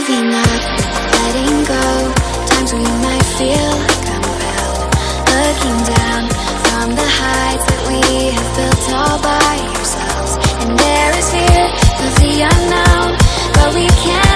Giving up, letting go, times where you might feel compelled, looking down from the heights that we have built all by ourselves. And there is fear of the unknown, but we can't